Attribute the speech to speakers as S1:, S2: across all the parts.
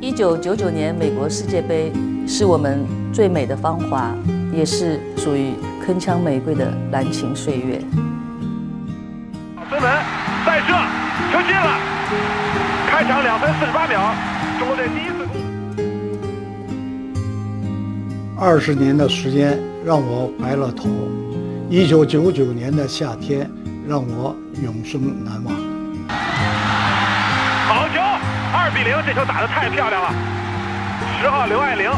S1: 1999年美国世界杯是我们最美的芳华，也是属于铿锵玫瑰的蓝情岁月。
S2: 孙文再射，球进了！开场2分48秒，中国队第一次攻。
S3: 20年的时间让我白了头，1999年的夏天让我永生难忘。
S2: 好球，2比0，这球打得太漂亮了。10号刘爱玲。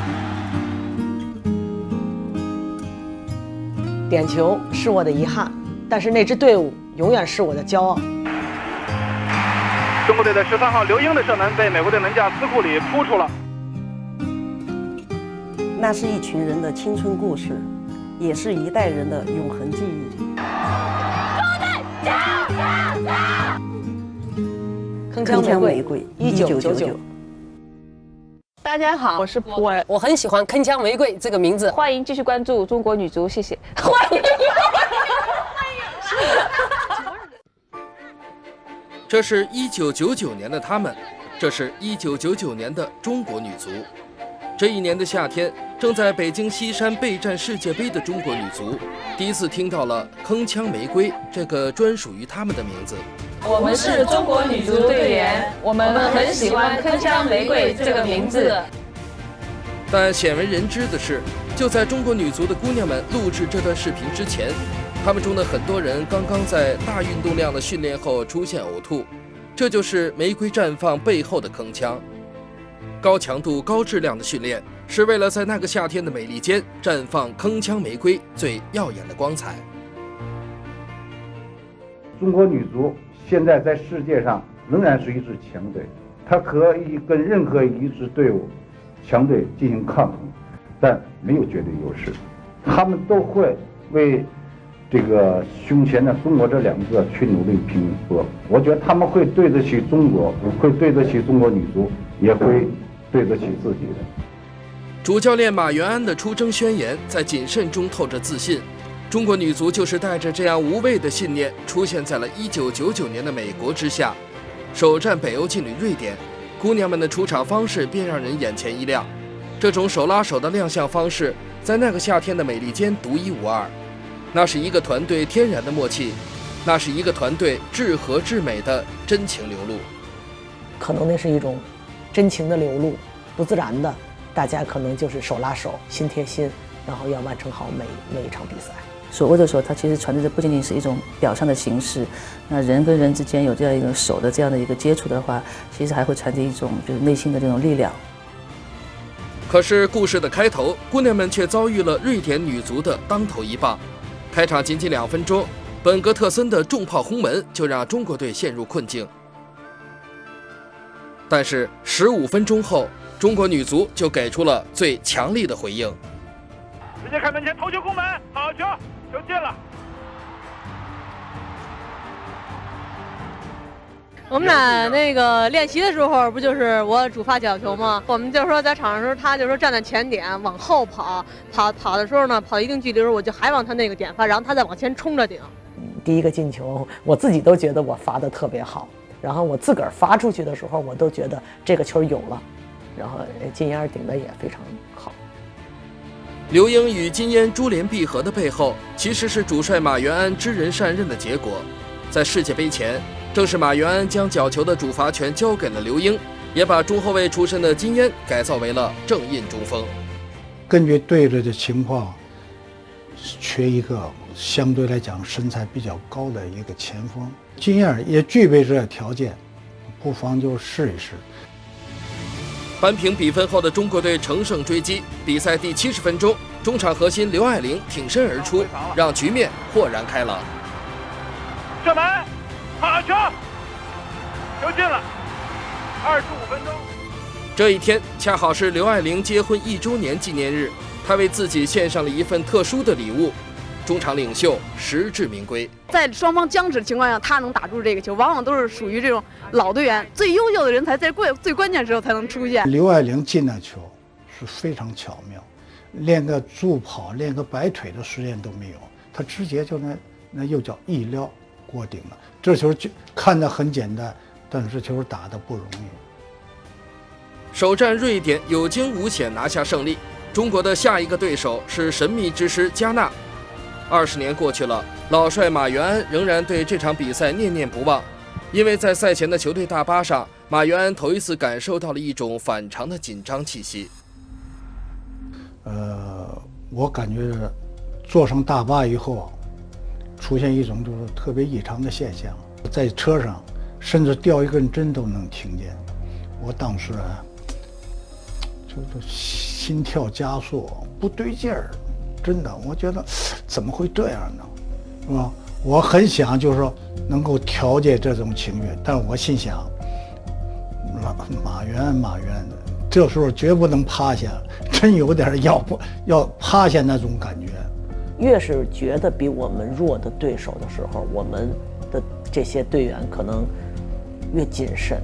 S4: 点球是我的遗憾，但是那支队伍永远是我的骄傲。
S2: 中国队的13号刘英的射门被美国队门将斯库里扑出了。
S5: 那是一群人的青春故事，也是一代人的永恒记忆。
S4: 铿锵玫瑰，1999。
S6: 大家好，
S7: 我是普洱，我很喜欢铿锵玫瑰这个名字。
S6: 欢迎继续关注中国女足，谢谢。欢迎。
S8: 这是1999年的他们，这是1999年的中国女足。这一年的夏天，正在北京西山备战世界杯的中国女足，第一次听到了铿锵玫瑰这个专属于他们的名字。
S6: 我们是中国女足队员，我们很喜欢铿锵玫瑰这个名字。
S8: 但鲜为人知的是，就在中国女足的姑娘们录制这段视频之前，她们中的很多人刚刚在大运动量的训练后出现呕吐，这就是玫瑰绽放背后的铿锵。高强度、高质量的训练，是为了在那个夏天的美利坚绽放铿锵玫瑰最耀眼的光彩。
S9: 中国女足现在在世界上仍然是一支强队，它可以跟任何一支队伍、强队进行抗衡，但没有绝对优势。他们都会为这个胸前的中国这2个字去努力拼搏。我觉得他们会对得起中国，会对得起中国女足，也会对得起自己的。
S8: 主教练马元安的出征宣言在谨慎中透着自信。中国女足就是带着这样无畏的信念，出现在了1999年的美国之下。首战北欧劲旅瑞典，姑娘们的出场方式便让人眼前一亮。这种手拉手的亮相方式，在那个夏天的美利坚独一无二。那是一个团队天然的默契，那是一个团队至和至美的真情流露。
S4: 可能那是一种真情的流露，不自然的，大家可能就是手拉手、心贴心，然后要完成好每一场比赛。
S1: 手握着手，它其实传递的不仅仅是一种表象的形式，那人跟人之间有这样一个手的这样的一个接触的话，其实还会传递一种就是内心的这种力量。
S8: 可是故事的开头，姑娘们却遭遇了瑞典女足的当头一棒。开场仅仅2分钟，本格特森的重炮轰门就让中国队陷入困境。但是15分钟后，中国女足就给出了最强力的回应。
S2: 直接开门前头球攻门，好球，球进了。
S7: 我们俩那个练习的时候，不就是我主发角球吗？我们就说在场上的时候，他就说站在前点往后跑的时候呢，跑一定距离的时候，我就还往他那个点发，然后他再往前冲着顶。
S4: 第一个进球，我自己都觉得我发得特别好，然后我自个儿发出去的时候，我都觉得这个球有了，然后金燕顶得也非常好。
S8: 刘英与金燕珠联璧合的背后，其实是主帅马元安知人善任的结果。在世界杯前，正是马元安将角球的主罚权交给了刘英，也把中后卫出身的金燕改造为了正印中锋。
S3: 根据队里的情况，缺一个相对来讲身材比较高的一个前锋，金燕也具备这条件，不妨就试一试。
S8: 扳平比分后的中国队乘胜追击，比赛第70分钟，中场核心刘爱玲挺身而出，让局面豁然开朗。
S2: 射门，好球，球进了。25分钟。
S8: 这一天恰好是刘爱玲结婚1周年纪念日，她为自己献上了一份特殊的礼物。中场领袖实至名归，
S10: 在双方僵持的情况下，他能打出这个球，往往都是属于这种老队员，最优秀的人才在最关键时候才能出现。
S3: 刘爱玲进的球是非常巧妙，连个助跑、连个摆腿的时间都没有，他直接就那又叫一撩过顶了。这球就看着很简单，但是这球打得不容易。
S8: 首战瑞典有惊无险拿下胜利。中国的下一个对手是神秘之师加纳。20年过去了，老帅马元安仍然对这场比赛念念不忘，因为在赛前的球队大巴上，马元安头一次感受到了一种反常的紧张气息。
S3: 我感觉坐上大巴以后，出现一种就是特别异常的现象，在车上甚至掉一根针都能听见。我当时就是心跳加速，不对劲儿，真的，我觉得怎么会这样呢？是吧？我很想就是说能够调节这种情绪，但我心想，马元安，这时候绝不能趴下，真有点要趴下那种感觉。
S4: 越是觉得比我们弱的对手的时候，我们的这些队员可能越谨慎，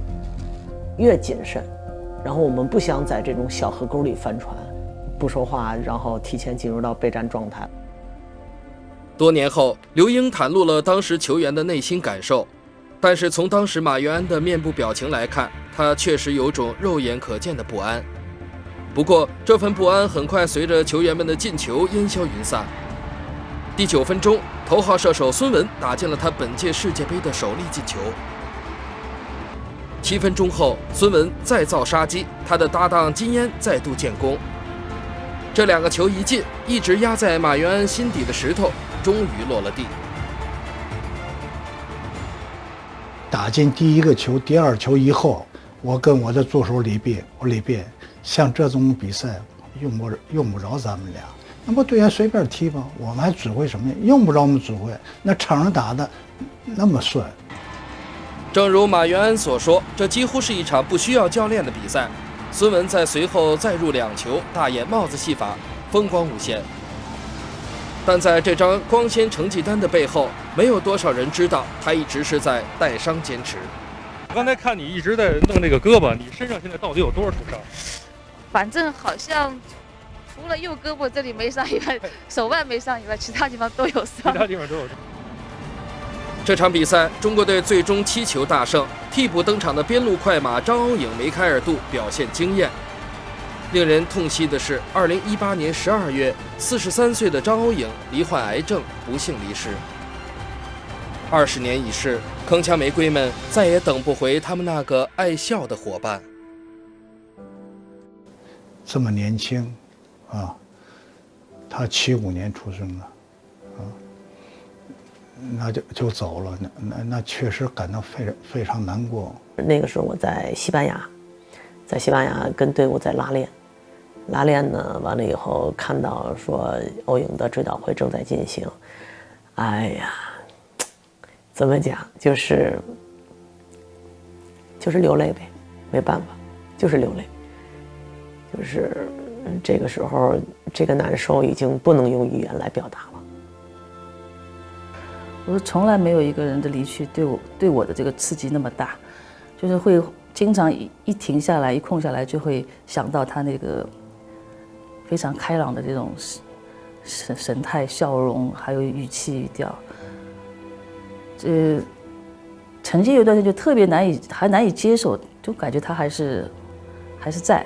S4: 然后我们不想在这种小河沟里翻船，不说话，然后提前进入到备战状态。
S8: 多年后，刘英袒露了当时球员的内心感受，但是从当时马元安的面部表情来看，他确实有种肉眼可见的不安。不过，这份不安很快随着球员们的进球烟消云散。第9分钟，头号射手孙文打进了他本届世界杯的首粒进球。7分钟后，孙文再造杀机，他的搭档金烟再度建功。这2个球一进，一直压在马元安心底的石头终于落了地。
S3: 打进第1个球、第2球以后，我跟我的助手李斌，像这种比赛用不着咱们俩，那不队员随便踢吧，我们还指挥什么呀？用不着我们指挥，那场上打的那么顺。
S8: 正如马元安所说，这几乎是一场不需要教练的比赛。孙文在随后再入2球，大演帽子戏法，风光无限。但在这张光鲜成绩单的背后，没有多少人知道他一直是在带伤坚持。
S11: 我刚才看你一直在弄这个胳膊，你身上现在到底有多少处伤？
S12: 反正好像除了右胳膊这里没伤以外，手腕没伤以外，其他地方都有伤。
S11: 其他地方都有伤。
S8: 这场比赛，中国队最终7球大胜。替补登场的边路快马张欧颖梅开二度，表现惊艳。令人痛惜的是，2018年12月，43岁的张欧颖罹患癌症，不幸离世。20年已逝，铿锵玫瑰们再也等不回他们那个爱笑的伙伴。
S3: 这么年轻，他75年出生的，那就走了，那确实感到非常难过。
S4: 那个时候我在西班牙跟队伍在拉练呢，完了以后看到说欧颖的追悼会正在进行，哎呀，怎么讲，就是流泪呗，没办法，就是流泪，就是这个时候这个难受已经不能用语言来表达了。
S1: 我说从来没有一个人的离去对我的这个刺激那么大，就是会经常一停下来一空下来就会想到他那个非常开朗的这种神态笑容，还有语气语调。曾经有一段时间就特别难以接受，就感觉他还是在，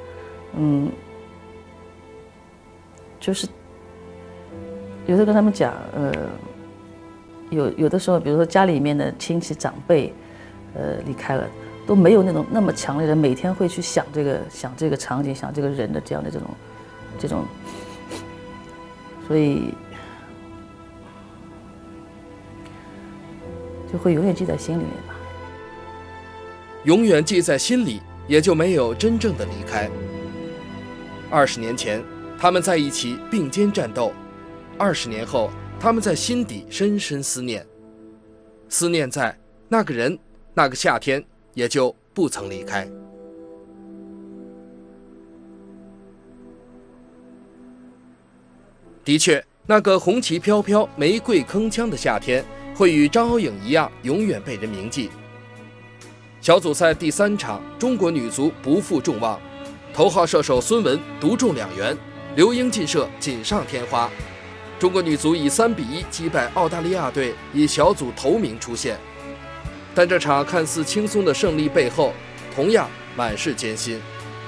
S1: 就是有时候跟他们讲，有的时候，比如说家里面的亲戚长辈，离开了，都没有那么强烈的每天会去想这个场景，想这个人的这样的这种，所以就会永远记在心里面吧。
S8: 永远记在心里，也就没有真正的离开。20年前，他们在一起并肩战斗；20年后，他们在心底深深思念，思念在那个人，那个夏天，也就不曾离开。的确，那个红旗飘飘、玫瑰铿锵的夏天，会与张欧颖一样，永远被人铭记。小组赛第3场，中国女足不负众望，头号射手孙文独中2元，刘英劲射锦上添花。中国女足以3比1击败澳大利亚队，以小组头名出现。但这场看似轻松的胜利背后，同样满是艰辛。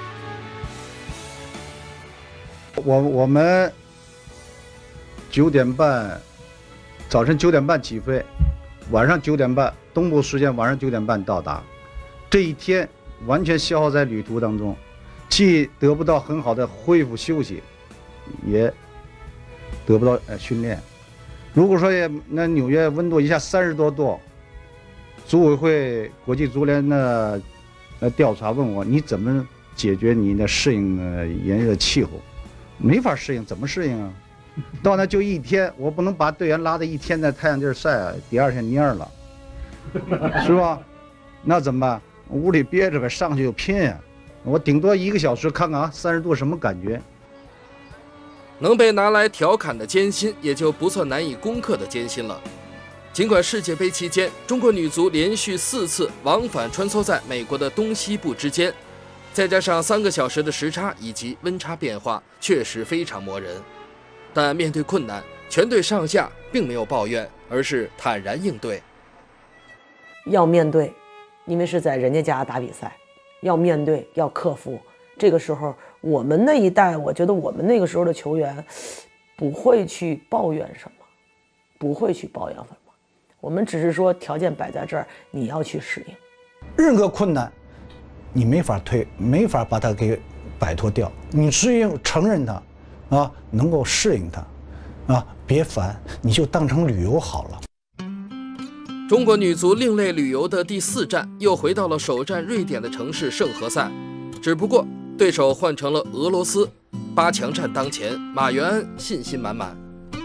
S9: 我们9点半，早晨9点半起飞，晚上9点半，东部时间晚上9点半到达。这一天完全消耗在旅途当中，既得不到很好的恢复休息，也得不到训练。如果说那纽约温度一下30多度，组委会国际足联的调查问我，你怎么解决你的适应炎热气候？没法适应，怎么适应啊？到那就一天，我不能把队员拉到一天在太阳地儿晒啊，第二天蔫了，是吧？那怎么办？屋里憋着呗，上去就拼呀！我顶多1个小时看看啊，30度什么感觉？
S8: 能被拿来调侃的艰辛，也就不算难以攻克的艰辛了。尽管世界杯期间，中国女足连续4次往返穿梭在美国的东西部之间，再加上3个小时的时差以及温差变化，确实非常磨人。但面对困难，全队上下并没有抱怨，而是坦然应对。
S4: 要面对，因为是在人家家打比赛，要面对，要克服。这个时候，我们那一代，我觉得我们那个时候的球员不会去抱怨什么，不会去抱怨什么。我们只是说条件摆在这儿，你要去适应。
S3: 任何困难，你没法把它给摆脱掉。你只有承认它，啊，能够适应它，啊，别烦，你就当成旅游好了。
S8: 中国女足另类旅游的第4站又回到了首战瑞典的城市圣何塞，只不过对手换成了俄罗斯。8强战当前，马元安信心满满。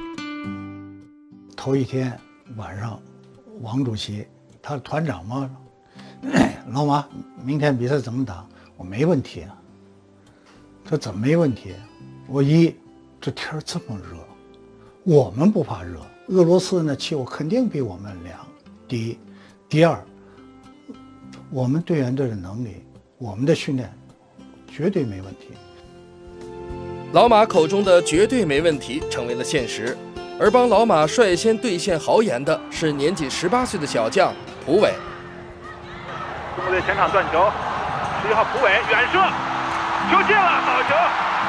S3: 头一天晚上，王主席他是团长嘛，老马，明天比赛怎么打？我没问题啊。这怎么没问题？我这天儿这么热，我们不怕热，俄罗斯呢气候肯定比我们凉。第一，第二，我们队员队的能力，我们的训练绝对没问题。
S8: 老马口中的绝对没问题成为了现实，而帮老马率先兑现豪言的是年仅18岁的小将蒲伟。
S2: 中国队前场断球，11号蒲伟远射，球进了，好球！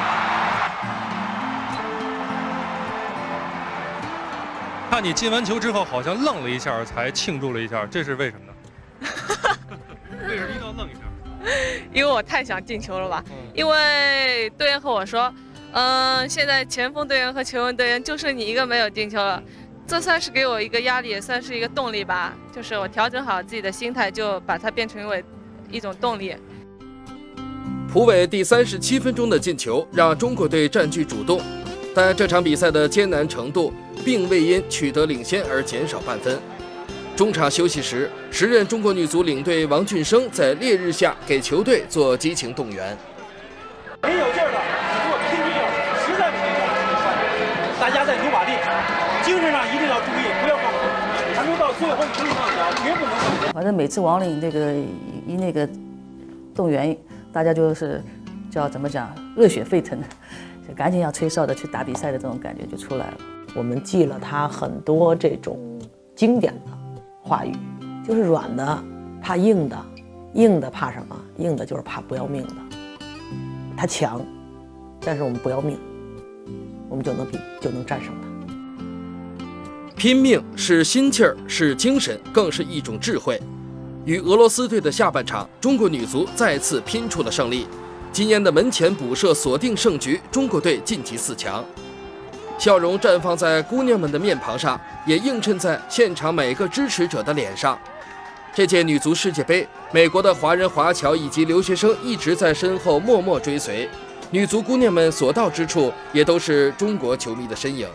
S11: 看你进完球之后，好像愣了一下，才庆祝了一下，这是为什么呢？为什么一定要愣一下？
S6: 因为我太想进球了吧？因为队员和我说，现在前锋队员和球员队员就剩你一个没有进球了，这算是给我一个压力，也算是一个动力吧。就是我调整好自己的心态，就把它变成为一种动力。
S8: 蒲伟第37分钟的进球让中国队占据主动，但这场比赛的艰难程度并未因取得领先而减少半分。中场休息时，时任中国女足领队王俊生在烈日下给球队做激情动员。
S13: 没有劲儿了，你给我拼命，实在不行，大家再努把力，精神上一定要注意，不要放弃，还能到最后一刻放脚，绝不能放弃。
S1: 反正每次王领那个动员，大家就是叫怎么讲，热血沸腾的，就赶紧要吹哨的去打比赛的这种感觉就出来了。
S4: 我们记了他很多这种经典的话语，就是软的怕硬的，硬的怕什么？硬的就是怕不要命的。他强，但是我们不要命，我们就能战胜他。
S8: 拼命是心气儿，是精神，更是一种智慧。与俄罗斯队的下半场，中国女足再次拼出了胜利。金燕的门前补射锁定胜局，中国队晋级4强。笑容绽放在姑娘们的面庞上，也映衬在现场每个支持者的脸上。这届女足世界杯，美国的华人华侨以及留学生一直在身后默默追随，女足姑娘们所到之处，也都是中国球迷的身影。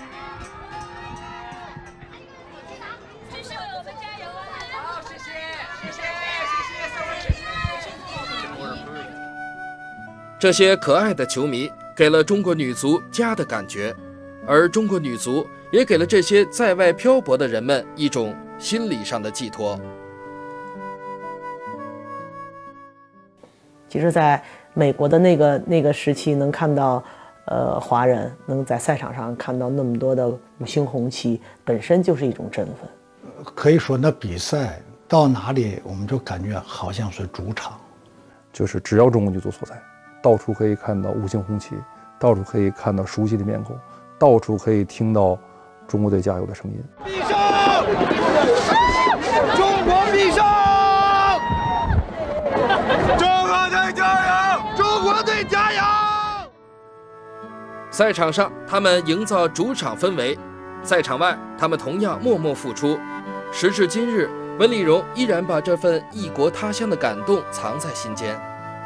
S8: 这些可爱的球迷给了中国女足家的感觉，而中国女足也给了这些在外漂泊的人们一种心理上的寄托。
S4: 其实在美国的那个时期，能看到华人能在赛场上看到那么多的五星红旗，本身就是一种振奋。
S3: 可以说那比赛到哪里我们就感觉好像是主场，
S14: 就是只要中国女足所在，到处可以看到五星红旗， 到处可以看到熟悉的面孔，到处可以听到中国队加油的声音。
S2: 必胜！中国必胜！中国队加油！中国队加油！
S8: 赛场上，他们营造主场氛围；赛场外，他们同样默默付出。时至今日，温丽荣依然把这份异国他乡的感动藏在心间。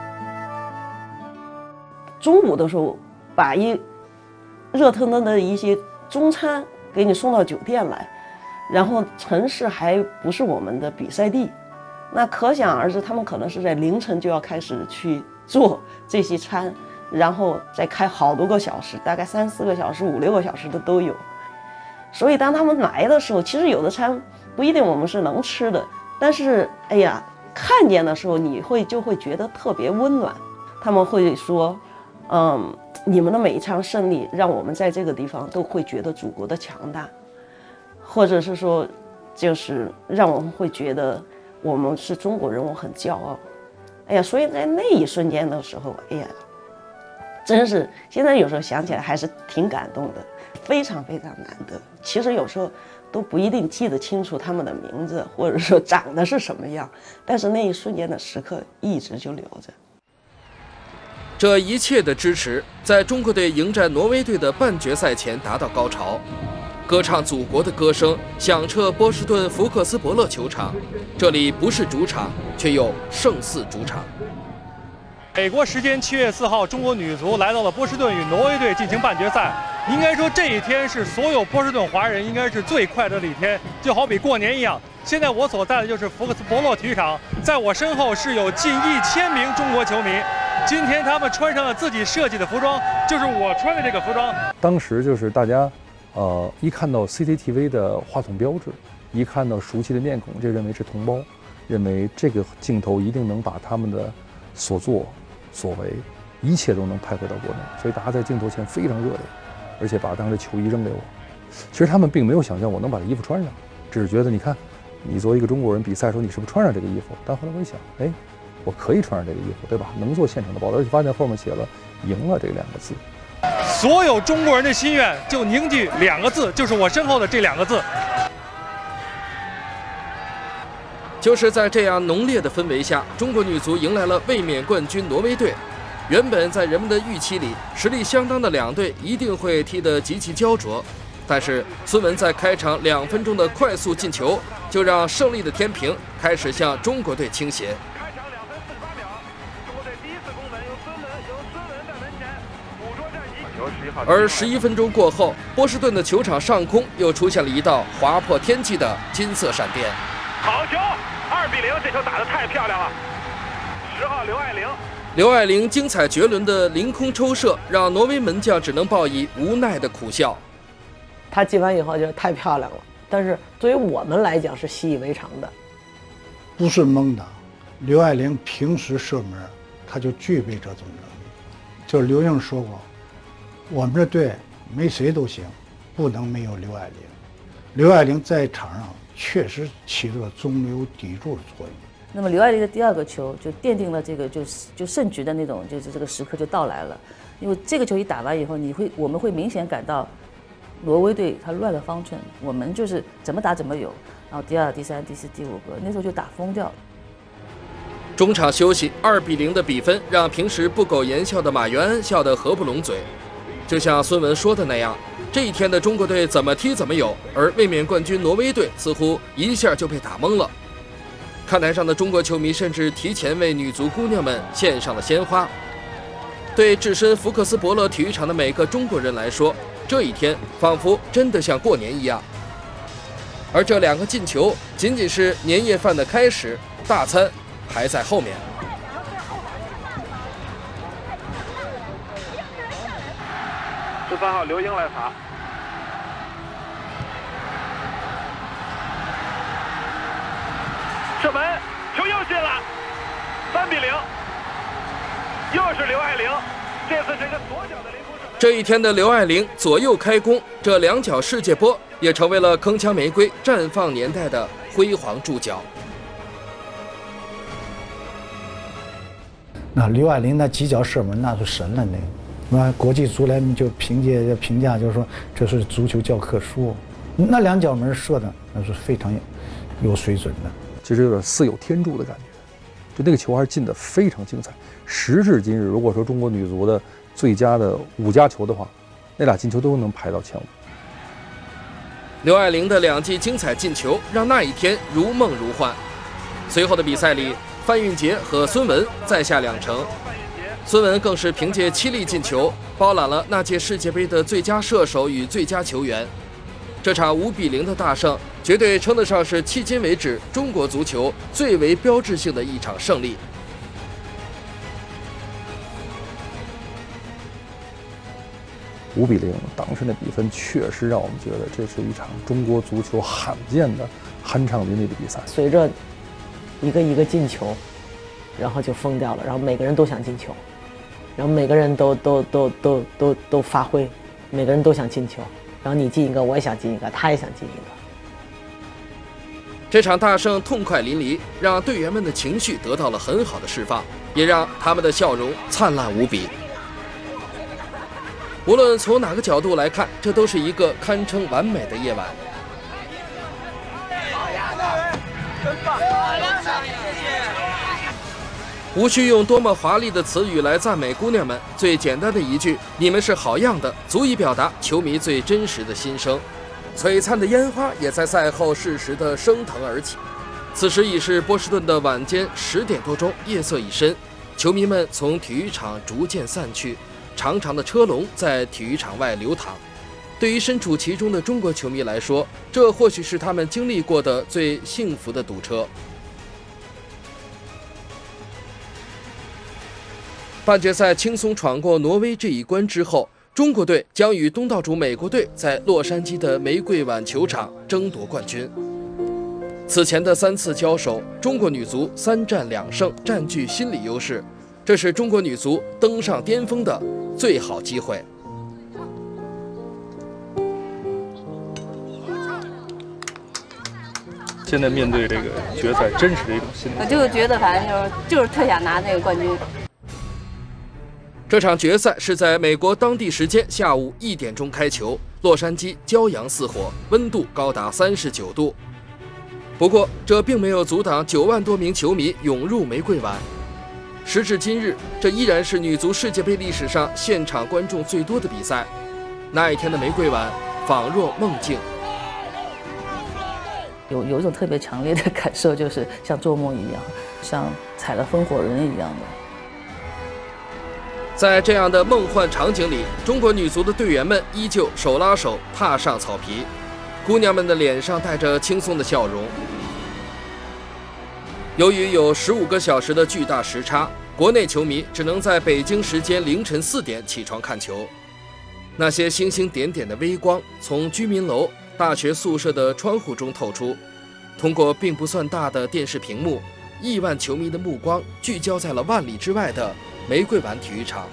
S5: 中午的时候，把热腾腾的一些中餐给你送到酒店来，然后城市还不是我们的比赛地，那可想而知，他们可能是在凌晨就要开始去做这些餐，然后再开好多个小时，大概3、4个小时、5、6个小时的都有。所以当他们来的时候，其实有的餐不一定我们是能吃的，但是哎呀，看见的时候你就会觉得特别温暖。他们会说，你们的每一场胜利让我们在这个地方都会觉得祖国的强大，或者是说，就是让我们会觉得我们是中国人，我很骄傲。哎呀，所以在那一瞬间的时候，哎呀，真是现在有时候想起来还是挺感动的，非常非常难得。其实有时候都不一定记得清楚他们的名字，或者说长得是什么样，但是那一瞬间的时刻一直就留着。
S8: 这一切的支持，在中国队迎战挪威队的半决赛前达到高潮。歌唱祖国的歌声响彻波士顿福克斯伯勒球场，这里不是主场，却又胜似主场。
S11: 美国时间7月4号，中国女足来到了波士顿与挪威队进行半决赛。应该说这一天是所有波士顿华人应该是最快乐的一天，就好比过年一样。现在我所在的就是福克斯伯勒体育场，在我身后是有近1000名中国球迷。今天他们穿上了自己设计的服装，就是我穿的这个服装。
S14: 当时就是大家，一看到 CCTV 的话筒标志，一看到熟悉的面孔，就认为是同胞，认为这个镜头一定能把他们的所作所为一切都能拍回到国内，所以大家在镜头前非常热烈，而且把当时的球衣扔给我。其实他们并没有想象我能把这衣服穿上，只是觉得你看，你作为一个中国人比赛的时候，你是不是穿上这个衣服？但后来我一想，哎，我可以穿上这个衣服，对吧？能做现场的报道，而且发现后面写了“赢了”这2个字。
S11: 所有中国人的心愿就凝聚2个字，就是我身后的这2个字。
S8: 就是在这样浓烈的氛围下，中国女足迎来了卫冕冠军挪威队。原本在人们的预期里，实力相当的2队一定会踢得极其焦灼，但是孙雯在开场2分钟的快速进球，就让胜利的天平开始向中国队倾斜。
S2: 开场2分48秒，中国队第一次攻门由孙雯在门前捕捉战机。
S8: 而11分钟过后，波士顿的球场上空又出现了一道划破天际的金色闪电。
S2: 好球，2比0，这球打得太漂亮了。10号
S8: 刘爱玲精彩绝伦的凌空抽射，让挪威门将只能报以无奈的苦笑。
S4: 他进完以后就太漂亮了，但是对于我们来讲是习以为常的。
S3: 不是蒙的，刘爱玲平时射门，她就具备这种能力。就是刘英说过，我们这队没谁都行，不能没有刘爱玲。刘爱玲在场上确实起了中流砥柱的作用。
S1: 那么刘爱玲的第2个球就奠定了这个就胜局的那种就是这个时刻就到来了，因为这个球一打完以后，我们会明显感到挪威队他乱了方寸，我们就是怎么打怎么有，然后第2、第3、第4、第5个那时候就打疯掉了。
S8: 中场休息，2比0的比分让平时不苟言笑的马元安笑得合不拢嘴。就像孙雯说的那样，这一天的中国队怎么踢怎么有，而卫冕冠军挪威队似乎一下就被打懵了。看台上的中国球迷甚至提前为女足姑娘们献上了鲜花。对置身福克斯伯勒体育场的每个中国人来说，这一天仿佛真的像过年一样。而这2个进球仅仅是年夜饭的开始，大餐还在后面。
S2: 13号刘英来罚。射门，球又进了，3比0，又是刘爱玲，这次是一个左脚的凌空射门。
S8: 这一天的刘爱玲左右开弓，这2脚世界波也成为了铿锵玫瑰绽放年代的辉煌注脚。
S3: 那刘爱玲那几脚射门那是神了， 那国际足联就评价就是说这是足球教科书，那2脚门射的那是非常有水准的，
S14: 其实有点似有天助的感觉，就那个球还是进得非常精彩。时至今日，如果说中国女足的最佳的5佳球的话，那俩进球都能排到前5。
S8: 刘爱玲的2记精彩进球让那一天如梦如幻。随后的比赛里，范韵杰和孙雯再下2城，孙雯更是凭借7粒进球包揽了那届世界杯的最佳射手与最佳球员。这场5-0的大胜，绝对称得上是迄今为止中国足球最为标志性的一场胜利。
S14: 5-0，当时那比分确实让我们觉得这是一场中国足球罕见的酣畅淋漓的比赛。
S4: 随着一个进球，然后就疯掉了，然后每个人都想进球，然后每个人都发挥，每个人都想进球，然后你进一个，我也想进一个，他也想进一个。
S8: 这场大胜痛快淋漓，让队员们的情绪得到了很好的释放，也让他们的笑容灿烂无比。无论从哪个角度来看，这都是一个堪称完美的夜晚。无需用多么华丽的词语来赞美姑娘们，最简单的一句“你们是好样的”，足以表达球迷最真实的心声。璀璨的烟花也在赛后适时地升腾而起。此时已是波士顿的晚间10点多钟，夜色已深，球迷们从体育场逐渐散去，长长的车龙在体育场外流淌。对于身处其中的中国球迷来说，这或许是他们经历过的最幸福的堵车。半决赛轻松闯过挪威这一关之后，中国队将与东道主美国队在洛杉矶的玫瑰碗球场争夺冠军。此前的3次交手，中国女足3战2胜，占据心理优势，这是中国女足登上巅峰的最好机会。
S14: 现在面对这个决赛，真实的一种心理。
S15: 我就觉得反正就是特想拿那个冠军。
S8: 这场决赛是在美国当地时间下午1点钟开球，洛杉矶骄阳似火，温度高达39度。不过，这并没有阻挡9万多名球迷涌入玫瑰碗。时至今日，这依然是女足世界杯历史上现场观众最多的比赛。那一天的玫瑰碗仿若梦境，
S1: 有一种特别强烈的感受，就是像做梦一样，像踩了风火轮一样的。
S8: 在这样的梦幻场景里，中国女足的队员们依旧手拉手踏上草皮，姑娘们的脸上带着轻松的笑容。由于有15个小时的巨大时差，国内球迷只能在北京时间凌晨4点起床看球。那些星星点点的微光从居民楼、大学宿舍的窗户中透出，通过并不算大的电视屏幕，亿万球迷的目光聚焦在了万里之外的玫瑰碗体育场。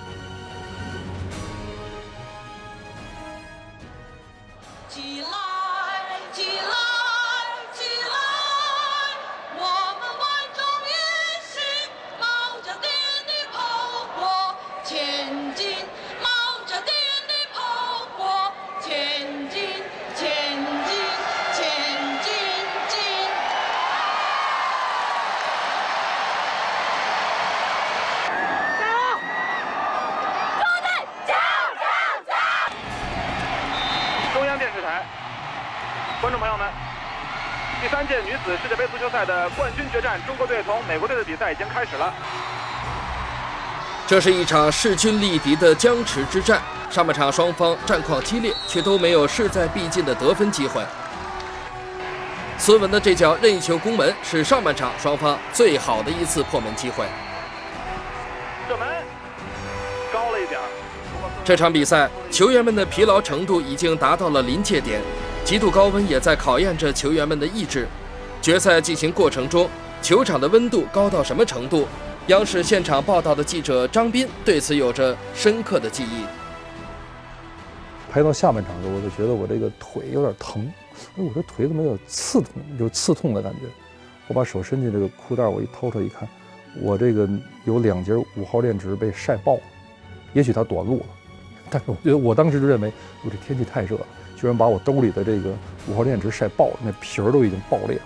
S2: 观众朋友们，第3届女子世界杯足球赛的冠军决战，中国队同美国队的比赛已经开始了。
S8: 这是一场势均力敌的僵持之战，上半场双方战况激烈，却都没有势在必进的得分机会。孙雯的这脚任意球攻门是上半场双方最好的一次破门机会。
S2: 射门高了一点。
S8: 这场比赛，球员们的疲劳程度已经达到了临界点。极度高温也在考验着球员们的意志。决赛进行过程中，球场的温度高到什么程度？央视现场报道的记者张斌对此有着深刻的记忆。
S14: 拍到下半场的时候，我就觉得我这个腿有点疼，我这腿怎么有刺痛，有刺痛的感觉。我把手伸进这个裤袋，我一掏出来一看，我这个有2节5号链指被晒爆， 也许他短路了，但是我觉得我当时就认为，我这天气太热了，居然把我兜里的这个5号电池晒爆了，那皮儿都已经爆裂了。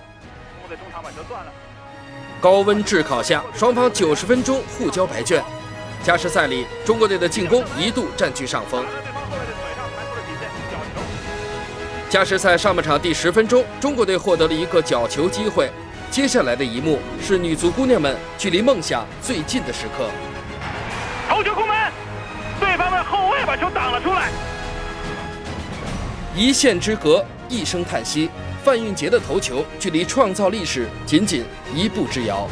S8: 高温炙烤下，双方90分钟互交白卷。加时赛里，中国队的进攻一度占据上风。加时赛上半场第10分钟，中国队获得了一个角球机会。接下来的一幕是女足姑娘们距离梦想最近的时刻。
S2: 头球空门，对方的后卫把球挡了出来。
S8: 一线之隔，一声叹息。范蕴洁的头球距离创造历史仅仅1步之遥。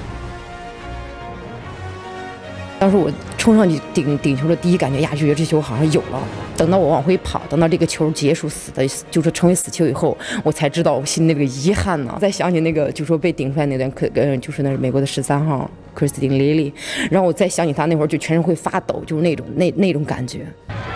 S16: 当时我冲上去顶球的第一感觉呀，就觉得这球好像有了。等到我往回跑，等到这个球结束就是成为死球以后，我才知道我心里那个遗憾呢。再想起那个就说被顶出来那段，就是那是美国的13号克里斯汀·雷利，然后我再想起他那会儿就全身会发抖，就是那种感觉。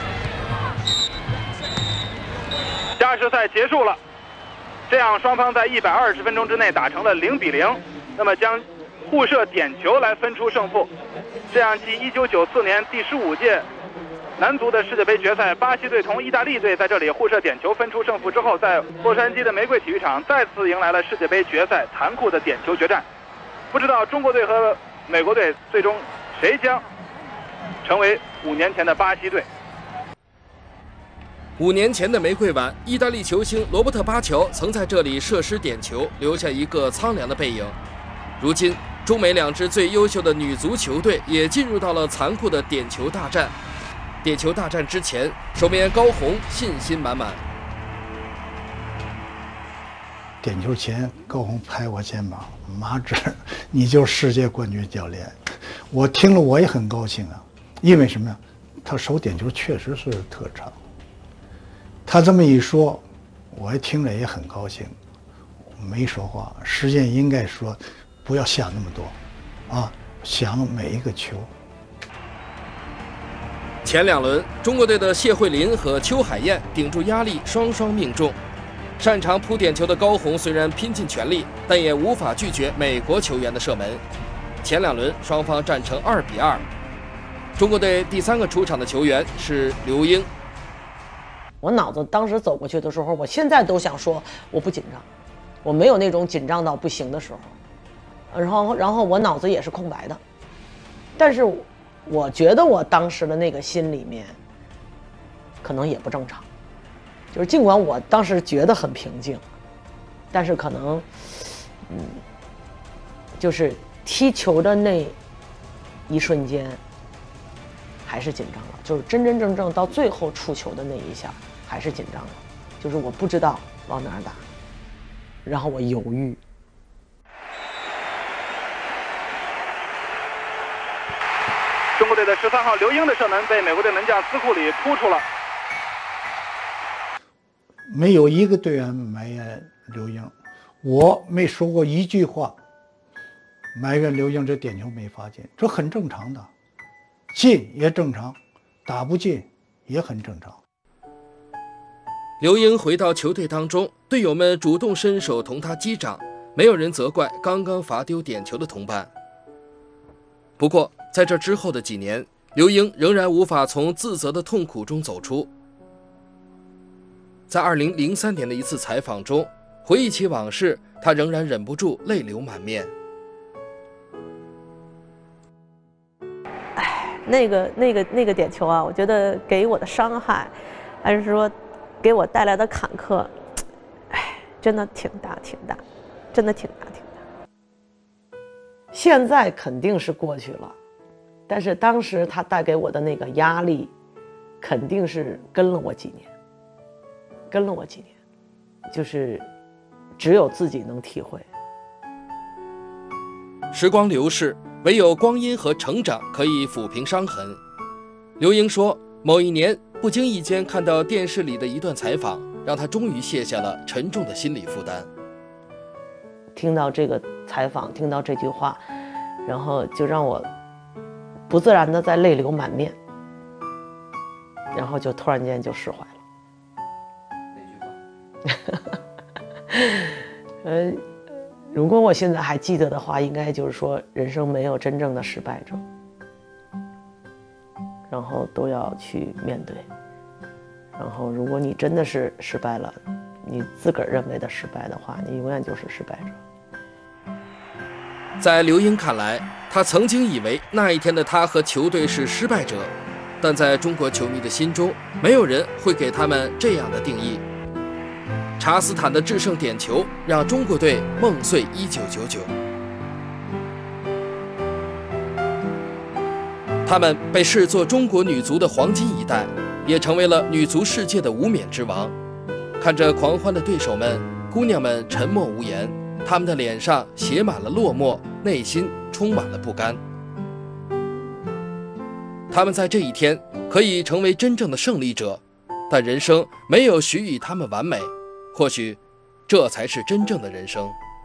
S2: 加时赛结束了。这样，双方在120分钟之内打成了0比0，那么将互射点球来分出胜负。这样，继1994年第15届男足的世界杯决赛，巴西队同意大利队在这里互射点球分出胜负之后，在洛杉矶的玫瑰体育场再次迎来了世界杯决赛残酷的点球决战。不知道中国队和美国队最终谁将成为5年前的巴西队。
S8: 5年前的玫瑰碗，意大利球星罗伯特·巴乔曾在这里射失点球，留下一个苍凉的背影。如今，中美2支最优秀的女足球队也进入到了残酷的点球大战。点球大战之前，守门员高红信心满满。
S3: 点球前，高红拍我肩膀：“马志，你就是世界冠军教练。”我听了我也很高兴啊，因为什么呀？他守点球确实是特长。他这么一说，我听着也很高兴，没说话。实际应该说，不要想那么多，啊，想每一个球。
S8: 前2轮，中国队的谢慧琳和邱海燕顶住压力，双双命中。擅长扑点球的高红虽然拼尽全力，但也无法拒绝美国球员的射门。前2轮，双方战成2比2。中国队第3个出场的球员是刘英。
S4: 我脑子当时走过去的时候，我现在都想说我不紧张，我没有那种紧张到不行的时候，然后我脑子也是空白的，但是我觉得我当时的那个心里面可能也不正常，就是尽管我当时觉得很平静，但是可能就是踢球的那一瞬间还是紧张了，就是真真正正到最后触球的那一下还是紧张了，就是我不知道往哪儿打，然后我犹豫。
S2: 中国队的13号刘英的射门被美国队门将斯库里扑出了。
S3: 没有一个队员埋怨刘英，我没说过一句话埋怨刘英这点球没罚进，这很正常的，进也正常，打不进也很正常。
S8: 刘英回到球队当中，队友们主动伸手同他击掌，没有人责怪刚刚罚丢点球的同伴。不过，在这之后的几年，刘英仍然无法从自责的痛苦中走出。在2003年的一次采访中，回忆起往事，他仍然忍不住泪流满面。
S4: 那个点球啊，我觉得给我的伤害，还是说给我带来的坎坷，真的挺大，真的挺大。现在肯定是过去了，但是当时他带给我的那个压力，肯定是跟了我几年，就是只有自己能体会。
S8: 时光流逝，唯有光阴和成长可以抚平伤痕。刘英说，某一年不经意间看到电视里的一段采访，让他终于卸下了沉重的心理负担。
S4: 听到这个采访，听到这句话，然后就让我不自然的在泪流满面，然后就突然间就释怀了。如果我现在还记得的话，应该就是说，人生没有真正的失败者， 然后都要去面对。然后如果你真的是失败了，你自个儿认为的失败的话，你永远就是失败者。
S8: 在刘英看来，他曾经以为那一天的他和球队是失败者，但在中国球迷的心中，没有人会给他们这样的定义。查斯坦的制胜点球让中国队梦碎1999，他们被视作中国女足的黄金一代，也成为了女足世界的无冕之王。看着狂欢的对手们，姑娘们沉默无言，她们的脸上写满了落寞，内心充满了不甘。他们在这一天可以成为真正的胜利者，但人生没有许予他们完美，或许这才是真正的人生。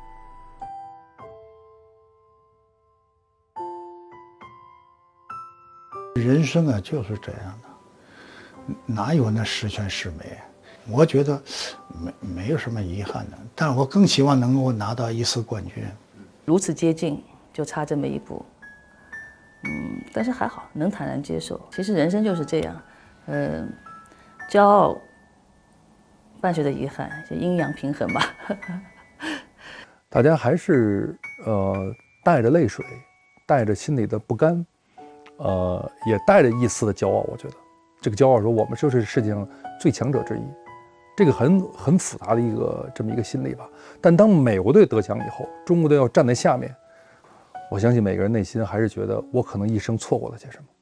S3: 人生啊，就是这样的，哪有那十全十美？我觉得没有什么遗憾的，但是我更希望能够拿到一次冠军。
S1: 如此接近，就差这么一步。但是还好，能坦然接受。其实人生就是这样，骄傲伴随着遗憾，就阴阳平衡吧。
S14: 大家还是带着泪水，带着心里的不甘，也带着一丝的骄傲。我觉得这个骄傲说我们就是世界上最强者之一，这个很复杂的这么一个心理吧。但当美国队得奖以后，中国队要站在下面，我相信每个人内心还是觉得我可能一生错过了些什么。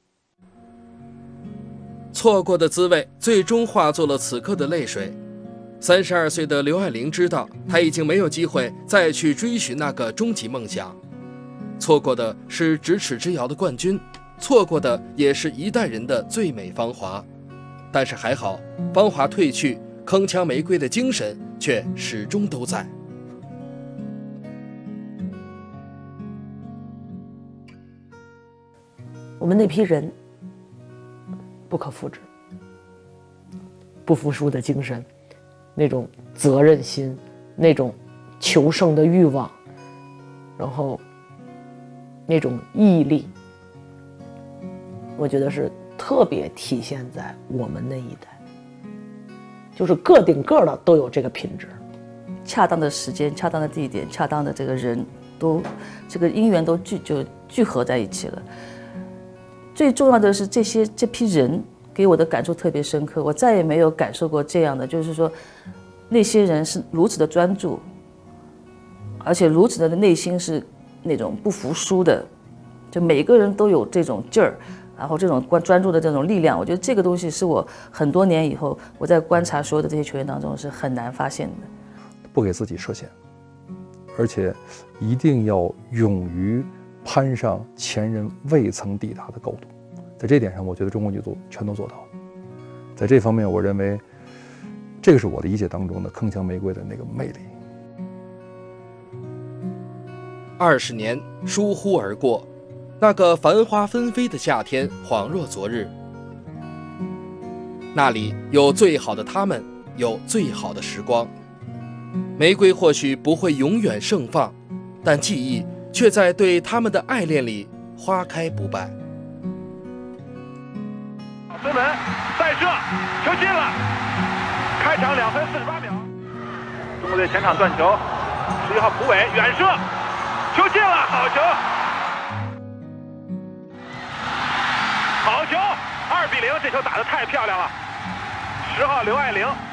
S8: 错过的滋味最终化作了此刻的泪水。32岁的刘爱玲知道，她已经没有机会再去追寻那个终极梦想。错过的是咫尺之遥的冠军，错过的也是一代人的最美芳华。但是还好，芳华褪去，铿锵玫瑰的精神却始终都在。
S4: 我们那批人不可复制，不服输的精神，那种责任心，那种求胜的欲望，然后那种毅力，我觉得是特别体现在我们那一代，就是个顶个的都有这个品质。
S1: 恰当的时间、恰当的地点、恰当的这个人，这个因缘都聚合在一起了。最重要的是这批人给我的感触特别深刻，我再也没有感受过这样的，就是说那些人是如此的专注，而且如此的内心是那种不服输的，就每个人都有这种劲儿，然后这种专注的这种力量。我觉得这个东西是我很多年以后我在观察所有的这些球员当中是很难发现的。
S14: 不给自己设限，而且一定要勇于攀上前人未曾抵达的高度。在这点上，我觉得中国女足全都做到了。在这方面，我认为这个是我的理解当中的铿锵玫瑰的那个魅力。
S8: 20年疏忽而过，那个繁花纷飞的夏天恍若昨日。那里有最好的他们，有最好的时光。玫瑰或许不会永远盛放，但记忆却在对他们的爱恋里花开不败。
S2: 孙文再射，球进了！开场2分48秒，中国队前场断球，11号蒲伟远射，球进了，好球！好球，2比0，这球打得太漂亮了。10号刘爱玲